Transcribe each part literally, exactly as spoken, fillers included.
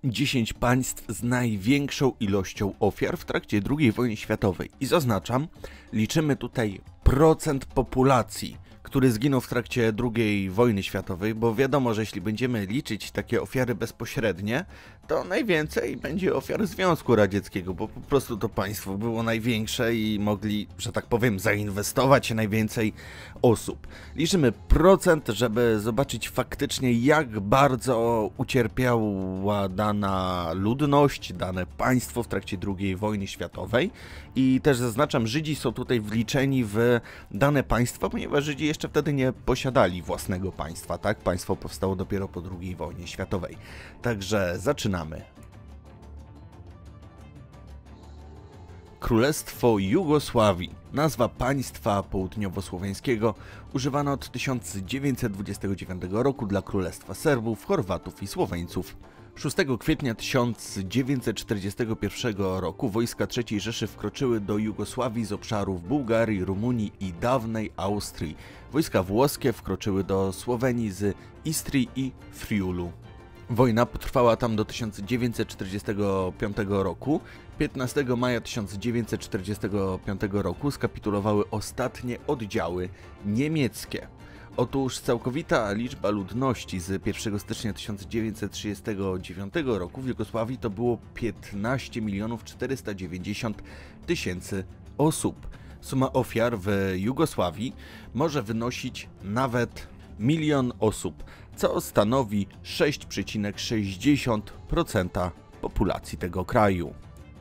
dziesięć państw z największą ilością ofiar w trakcie drugiej wojny światowej. I zaznaczam, liczymy tutaj procent populacji, który zginął w trakcie drugiej wojny światowej, bo wiadomo, że jeśli będziemy liczyć takie ofiary bezpośrednie, to najwięcej będzie ofiar Związku Radzieckiego, bo po prostu to państwo było największe i mogli, że tak powiem, zainwestować najwięcej osób. Liczymy procent, żeby zobaczyć faktycznie, jak bardzo ucierpiała dana ludność, dane państwo w trakcie drugiej wojny światowej. I też zaznaczam, Żydzi są tutaj wliczeni w dane państwo, ponieważ Żydzi jeszcze wtedy nie posiadali własnego państwa, tak? Państwo powstało dopiero po drugiej wojnie światowej. Także zaczynamy. Królestwo Jugosławii. Nazwa państwa południowosłowiańskiego używana od tysiąc dziewięćset dwudziestego dziewiątego roku dla Królestwa Serbów, Chorwatów i Słoweńców. szóstego kwietnia tysiąc dziewięćset czterdziestego pierwszego roku wojska trzeciej Rzeszy wkroczyły do Jugosławii z obszarów Bułgarii, Rumunii i dawnej Austrii. Wojska włoskie wkroczyły do Słowenii z Istrii i Friulu. Wojna potrwała tam do tysiąc dziewięćset czterdziestego piątego roku. piętnastego maja tysiąc dziewięćset czterdziestego piątego roku skapitulowały ostatnie oddziały niemieckie. Otóż całkowita liczba ludności z pierwszego stycznia tysiąc dziewięćset trzydziestego dziewiątego roku w Jugosławii to było piętnaście milionów czterysta dziewięćdziesiąt tysięcy osób. Suma ofiar w Jugosławii może wynosić nawet milion osób, co stanowi sześć przecinek sześćdziesiąt procent populacji tego kraju.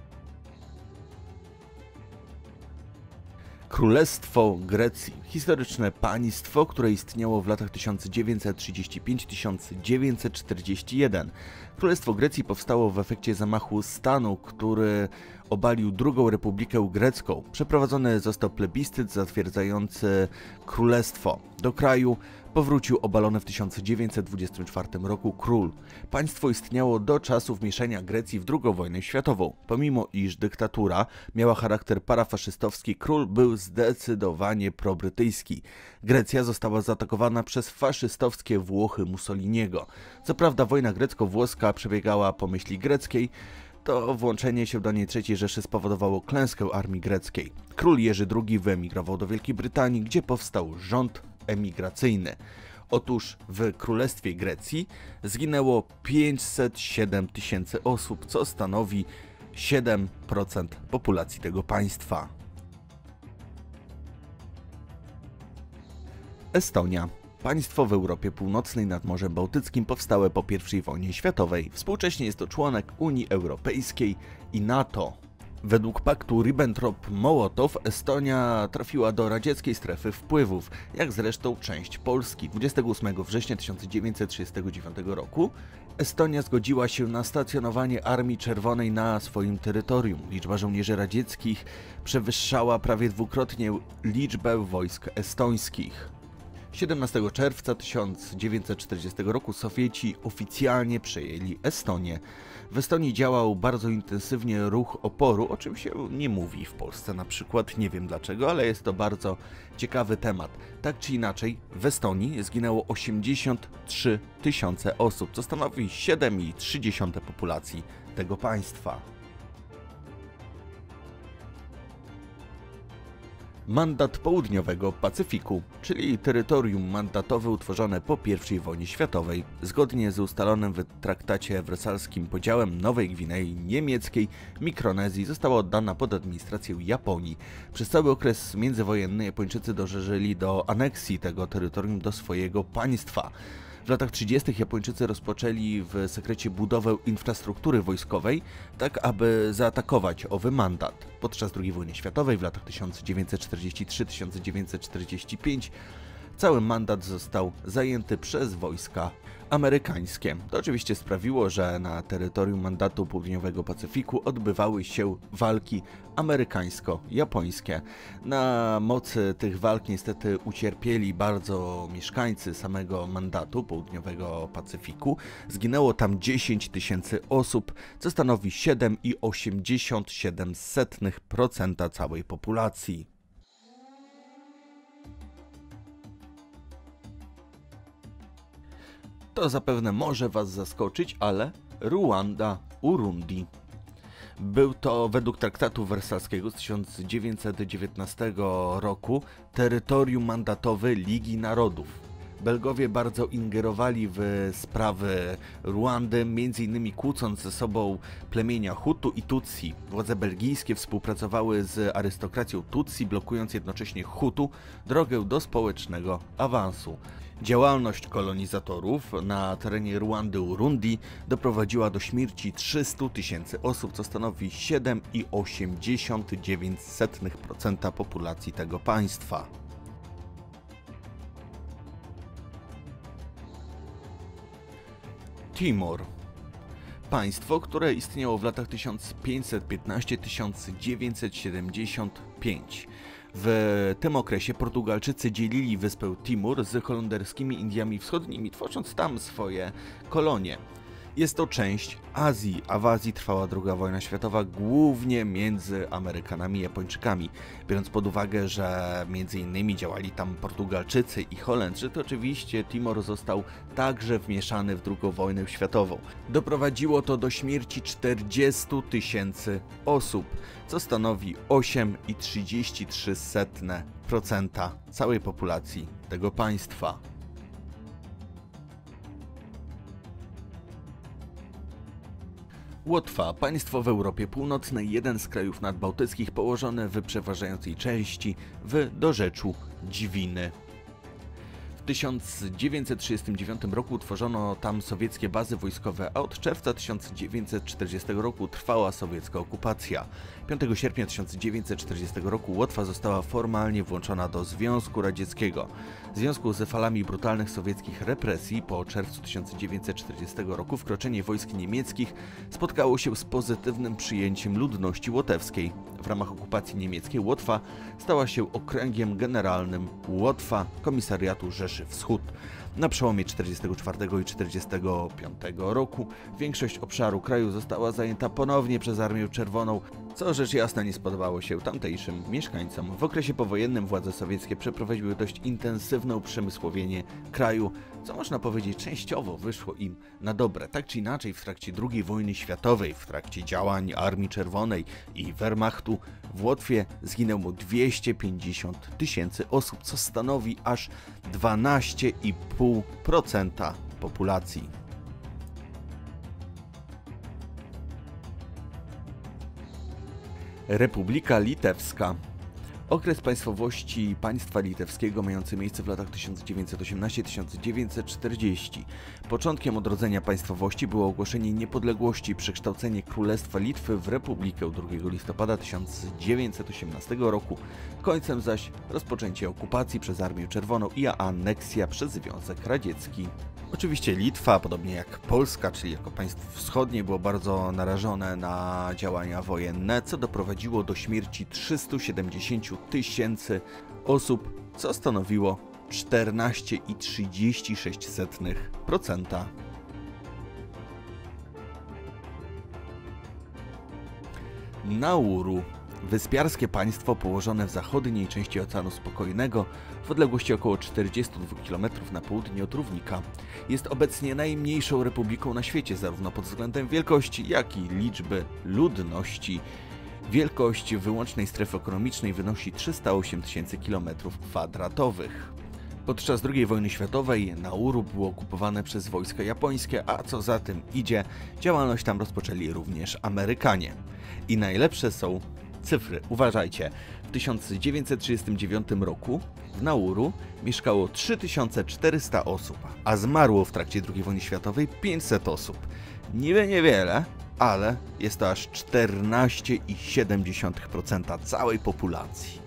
Królestwo Grecji. Historyczne państwo, które istniało w latach tysiąc dziewięćset trzydziesty piąty do tysiąc dziewięćset czterdziestego pierwszego. Królestwo Grecji powstało w efekcie zamachu stanu, który obalił drugą Republikę Grecką. Przeprowadzony został plebiscyt zatwierdzający królestwo. Do kraju powrócił obalony w tysiąc dziewięćset dwudziestym czwartym roku król. Państwo istniało do czasu wmieszania Grecji w drugą wojnę światową. Pomimo iż dyktatura miała charakter parafaszystowski, król był zdecydowanie probrytyjski. Grecja została zaatakowana przez faszystowskie Włochy Mussoliniego. Co prawda wojna grecko-włoska przebiegała po myśli greckiej, to włączenie się do niej trzeciej Rzeszy spowodowało klęskę armii greckiej. Król Jerzy drugi wyemigrował do Wielkiej Brytanii, gdzie powstał rząd emigracyjny. Otóż w Królestwie Grecji zginęło pięćset siedem tysięcy osób, co stanowi siedem procent populacji tego państwa. Estonia. Państwo w Europie Północnej nad Morzem Bałtyckim powstałe po pierwszej wojnie światowej. Współcześnie jest to członek Unii Europejskiej i NATO. Według paktu Ribbentrop-Mołotow Estonia trafiła do radzieckiej strefy wpływów, jak zresztą część Polski. dwudziestego ósmego września tysiąc dziewięćset trzydziestego dziewiątego roku Estonia zgodziła się na stacjonowanie Armii Czerwonej na swoim terytorium. Liczba żołnierzy radzieckich przewyższała prawie dwukrotnie liczbę wojsk estońskich. siedemnastego czerwca tysiąc dziewięćset czterdziestego roku Sowieci oficjalnie przejęli Estonię. W Estonii działał bardzo intensywnie ruch oporu, o czym się nie mówi w Polsce na przykład, nie wiem dlaczego, ale jest to bardzo ciekawy temat. Tak czy inaczej, w Estonii zginęło osiemdziesiąt trzy tysiące osób, co stanowi siedem przecinek trzy populacji tego państwa. Mandat Południowego Pacyfiku, czyli terytorium mandatowe utworzone po pierwszej wojnie światowej, zgodnie z ustalonym w traktacie wersalskim podziałem Nowej Gwinei Niemieckiej Mikronezji została oddana pod administrację Japonii. Przez cały okres międzywojenny Japończycy dążyli do aneksji tego terytorium do swojego państwa. W latach trzydziestych Japończycy rozpoczęli w sekrecie budowę infrastruktury wojskowej, tak aby zaatakować owy mandat. Podczas drugiej wojny światowej w latach tysiąc dziewięćset czterdziesty trzeci do tysiąc dziewięćset czterdziesty piąty cały mandat został zajęty przez wojska amerykańskie. To oczywiście sprawiło, że na terytorium mandatu Południowego Pacyfiku odbywały się walki amerykańsko-japońskie. Na mocy tych walk niestety ucierpieli bardzo mieszkańcy samego mandatu Południowego Pacyfiku. Zginęło tam dziesięć tysięcy osób, co stanowi siedem przecinek osiemdziesiąt siedem procent całej populacji. To zapewne może Was zaskoczyć, ale Ruanda, Urundi. Był to według traktatu wersalskiego z tysiąc dziewięćset dziewiętnastego roku terytorium mandatowe Ligi Narodów. Belgowie bardzo ingerowali w sprawy Ruandy, między innymi kłócąc ze sobą plemienia Hutu i Tutsi. Władze belgijskie współpracowały z arystokracją Tutsi, blokując jednocześnie Hutu drogę do społecznego awansu. Działalność kolonizatorów na terenie Ruandy Urundi doprowadziła do śmierci trzystu tysięcy osób, co stanowi siedem przecinek osiemdziesiąt dziewięć procent populacji tego państwa. Timor. Państwo, które istniało w latach tysiąc pięćset piętnaście do tysiąc dziewięćset siedemdziesiąt pięć. W tym okresie Portugalczycy dzielili wyspę Timor z holenderskimi Indiami Wschodnimi, tworząc tam swoje kolonie. Jest to część Azji, a w Azji trwała druga wojna światowa głównie między Amerykanami i Japończykami. Biorąc pod uwagę, że między innymi działali tam Portugalczycy i Holendrzy, to oczywiście Timor został także wmieszany w drugą wojnę światową. Doprowadziło to do śmierci czterdziestu tysięcy osób, co stanowi osiem przecinek trzydzieści trzy procent całej populacji tego państwa. Łotwa, państwo w Europie Północnej, jeden z krajów nadbałtyckich położony w przeważającej części w dorzeczu Dźwiny. W tysiąc dziewięćset trzydziestym dziewiątym roku utworzono tam sowieckie bazy wojskowe, a od czerwca tysiąc dziewięćset czterdziestego roku trwała sowiecka okupacja. piątego sierpnia tysiąc dziewięćset czterdziestego roku Łotwa została formalnie włączona do Związku Radzieckiego. W związku z falami brutalnych sowieckich represji po czerwcu tysiąc dziewięćset czterdziestego roku wkroczenie wojsk niemieckich spotkało się z pozytywnym przyjęciem ludności łotewskiej. W ramach okupacji niemieckiej Łotwa stała się okręgiem generalnym Łotwa Komisariatu Rzeszy Wschód. Na przełomie czterdziestego czwartego i czterdziestego piątego roku większość obszaru kraju została zajęta ponownie przez Armię Czerwoną, co rzecz jasna nie spodobało się tamtejszym mieszkańcom. W okresie powojennym władze sowieckie przeprowadziły dość intensywne uprzemysłowienie kraju, co można powiedzieć częściowo wyszło im na dobre. Tak czy inaczej w trakcie drugiej wojny światowej, w trakcie działań Armii Czerwonej i Wehrmachtu w Łotwie zginęło dwieście pięćdziesiąt tysięcy osób, co stanowi aż dwanaście przecinek pięć procent populacji. Republika Litewska. Okres państwowości państwa litewskiego mający miejsce w latach tysiąc dziewięćset osiemnastego do tysiąc dziewięćset czterdziestego. Początkiem odrodzenia państwowości było ogłoszenie niepodległości, przekształcenie Królestwa Litwy w Republikę drugiego listopada tysiąc dziewięćset osiemnastego roku, końcem zaś rozpoczęcie okupacji przez Armię Czerwoną i aneksja przez Związek Radziecki. Oczywiście Litwa, podobnie jak Polska, czyli jako państwo wschodnie, było bardzo narażone na działania wojenne, co doprowadziło do śmierci trzystu siedemdziesięciu tysięcy osób, co stanowiło czternaście przecinek trzydzieści sześć procent. Nauru. Wyspiarskie państwo położone w zachodniej części Oceanu Spokojnego w odległości około czterdziestu dwóch kilometrów na południe od równika. Jest obecnie najmniejszą republiką na świecie, zarówno pod względem wielkości, jak i liczby ludności. Wielkość wyłącznej strefy ekonomicznej wynosi trzysta osiem tysięcy kilometrów kwadratowych. Podczas drugiej wojny światowej Nauru było okupowane przez wojska japońskie, a co za tym idzie, działalność tam rozpoczęli również Amerykanie. I najlepsze są cyfry. Uważajcie, w tysiąc dziewięćset trzydziestym dziewiątym roku w Nauru mieszkało trzy tysiące czterysta osób, a zmarło w trakcie drugiej wojny światowej pięćset osób. Niby niewiele, ale jest to aż czternaście przecinek siedem procent całej populacji.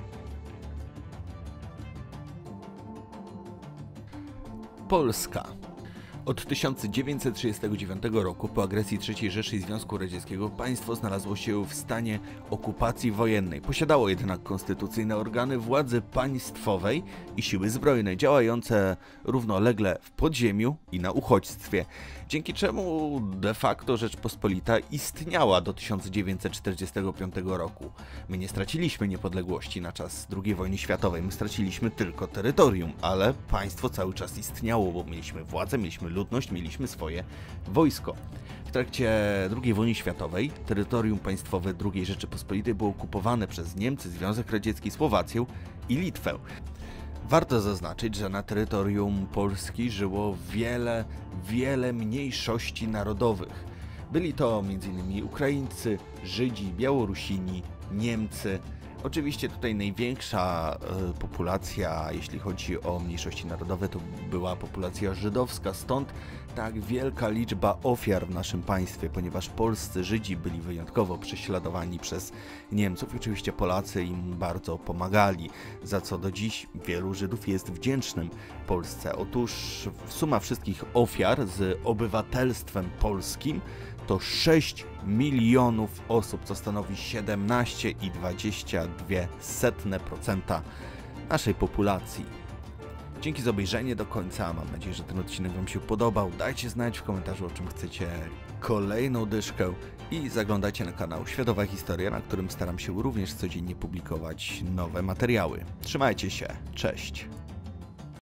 Polska. Od tysiąc dziewięćset trzydziestego dziewiątego roku, po agresji trzeciej Rzeszy i Związku Radzieckiego, państwo znalazło się w stanie okupacji wojennej. Posiadało jednak konstytucyjne organy władzy państwowej i siły zbrojne, działające równolegle w podziemiu i na uchodźstwie. dzięki czemu de facto Rzeczpospolita istniała do tysiąc dziewięćset czterdziestego piątego roku. My nie straciliśmy niepodległości na czas drugiej wojny światowej, my straciliśmy tylko terytorium, ale państwo cały czas istniało, bo mieliśmy władzę, mieliśmy ludność, mieliśmy swoje wojsko. W trakcie drugiej wojny światowej terytorium państwowe drugiej Rzeczypospolitej było okupowane przez Niemcy, Związek Radziecki, Słowację i Litwę. Warto zaznaczyć, że na terytorium Polski żyło wiele, wiele mniejszości narodowych. Byli to między innymi Ukraińcy, Żydzi, Białorusini, Niemcy. Oczywiście tutaj największa y, populacja, jeśli chodzi o mniejszości narodowe, to była populacja żydowska, stąd tak wielka liczba ofiar w naszym państwie, ponieważ polscy Żydzi byli wyjątkowo prześladowani przez Niemców. Oczywiście Polacy im bardzo pomagali, za co do dziś wielu Żydów jest wdzięcznym Polsce. Otóż suma wszystkich ofiar z obywatelstwem polskim to sześć milionów osób, co stanowi siedemnaście przecinek dwadzieścia dwa procent naszej populacji. Dzięki za obejrzenie do końca, mam nadzieję, że ten odcinek Wam się podobał. Dajcie znać w komentarzu, o czym chcecie kolejną dyszkę i zaglądajcie na kanał Światowa Historia, na którym staram się również codziennie publikować nowe materiały. Trzymajcie się, cześć!